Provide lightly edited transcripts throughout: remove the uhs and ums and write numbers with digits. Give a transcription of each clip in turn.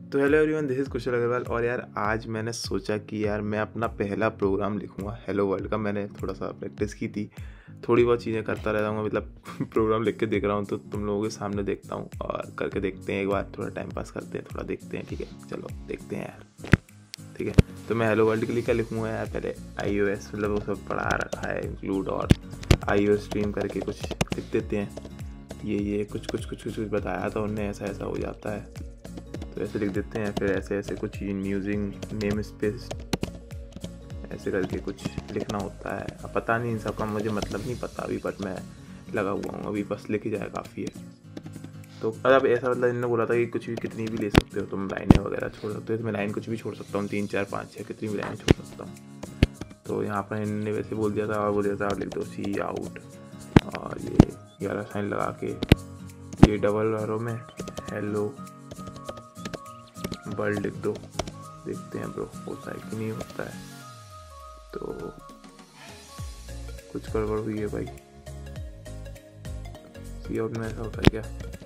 तो hello everyone, this is Kushal Agarwal. और यार आज मैंने सोचा कि यार मैं अपना पहला प्रोग्राम लिखूँगा हेलो वर्ल्ड का। मैंने थोड़ा सा प्रैक्टिस की थी, थोड़ी बहुत चीज़ें करता रहता हूँ, मतलब प्रोग्राम लिख के देख रहा हूँ तो तुम लोगों के सामने देखता हूँ और करके देखते हैं। एक बार थोड़ा टाइम पास करते हैं, थोड़ा देखते हैं। ठीक है, चलो देखते हैं यार। ठीक है, तो मैं हेलो वर्ल्ड के लिए क्या लिखूँगा यार, पहले iOS मतलब वो सब पढ़ा रखा है इंक्लूड, और iOS स्ट्रीम करके कुछ लिख देते हैं। ये कुछ बताया था उनने, ऐसा ऐसा हो जाता है तो ऐसे लिख देते हैं। फिर ऐसे ऐसे कुछ यूजिंग नेम स्पेस ऐसे करके कुछ लिखना होता है। अब पता नहीं इन सब का मुझे मतलब नहीं पता अभी, बट मैं लगा हुआ हूँ अभी, बस लिख जाए काफ़ी है। तो अब ऐसा मतलब इन्होंने बोला था कि कुछ भी कितनी भी ले सकते हो तुम, लाइनें वगैरह छोड़ सकते हो। तो मैं लाइन कुछ भी छोड़ सकता हूँ, 3 4 5 6 कितनी भी लाइन छोड़ सकता हूँ। तो यहाँ पर इन्होंने वैसे बोल दिया था और बोल दिया था और लिख दो सी आउट, और ये 11 साइन लगा के ये डबल एरो में हेलो वर्ल्ड लिख दो। देखते हैं ब्रो होता है कि नहीं होता है। तो कुछ गड़बड़ हुई है भाई, सी आउट में ऐसा होता है क्या?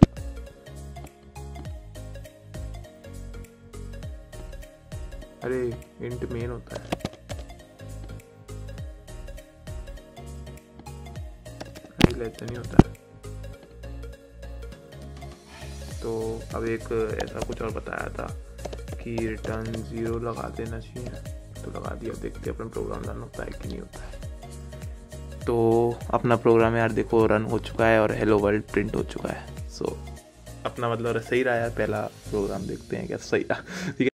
अरे इंट मेन होता है, ऐसा नहीं होता है। तो अब एक ऐसा कुछ और बताया था कि रिटर्न 0 लगा देना चाहिए, तो लगा दिया। देखते हैं अपना प्रोग्राम रन होता है कि नहीं होता है। तो अपना प्रोग्राम यार देखो रन हो चुका है और हेलो वर्ल्ड प्रिंट हो चुका है। सो अपना मतलब सही रहा यार, पहला प्रोग्राम। देखते हैं क्या सही रहा। ठीक है।